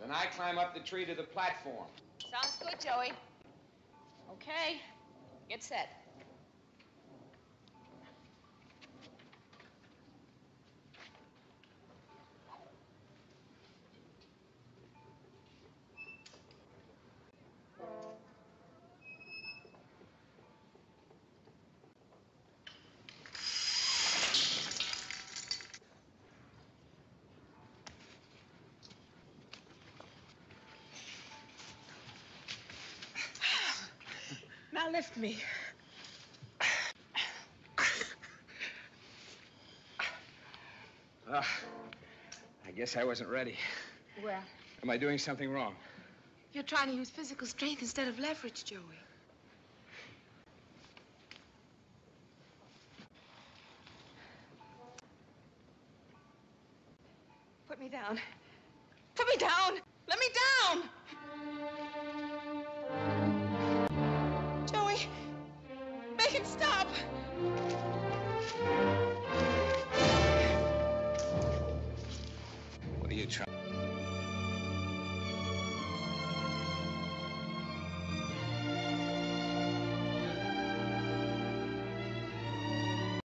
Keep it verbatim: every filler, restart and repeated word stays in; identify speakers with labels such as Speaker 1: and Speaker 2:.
Speaker 1: Then I climb up the tree to the platform.
Speaker 2: Sounds good, Joey. Okay, get set.
Speaker 3: Now lift me.
Speaker 1: Uh, I guess I wasn't ready.
Speaker 3: Well,
Speaker 1: Am I doing something wrong?
Speaker 3: you're trying to use physical strength instead of leverage, Joey. Put me down. Put me down! Let me down! Joey, make it stop!
Speaker 1: What are you trying?